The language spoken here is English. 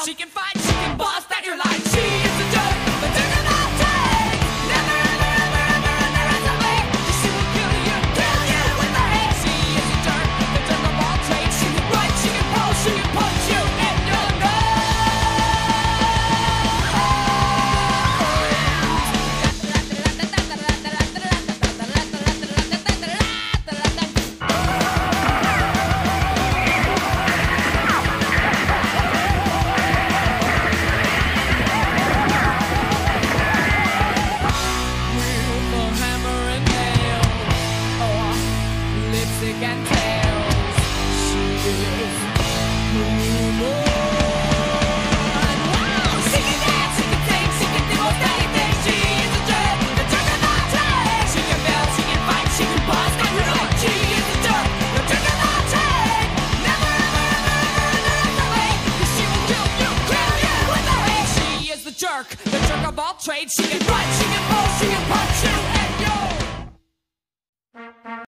She can fight, she can boss, that you're like. She is the jerk, the jerk of all trades. Never, ever, ever, ever underestimate. She will kill you with her hate. She is the jerk of all trades. She can write, she can pose, she can punch you in your lipstick and tails. She is human. Wow! She can dance, she can sing, she can do most anything. She is the jerk of all trades. She can build, she can fight, she can boss, and you're like. She is the jerk of all trades. Never, ever, ever, ever underestimate. 'Cause she will kill you with her hate. She is the jerk of all trades. She can run, she can pose, she can punch you.